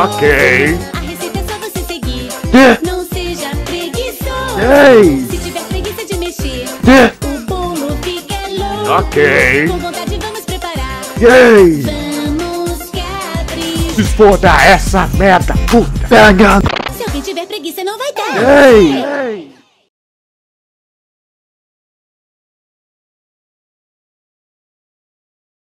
Ok. A receita é só você seguir. Não seja preguiçoso. Se tiver preguiça de mexer, o bolo fica louco. Ok. Com vontade vamos preparar. Vamos que abrir. Se foda essa merda, puta. Pega. Se alguém tiver preguiça não vai dar.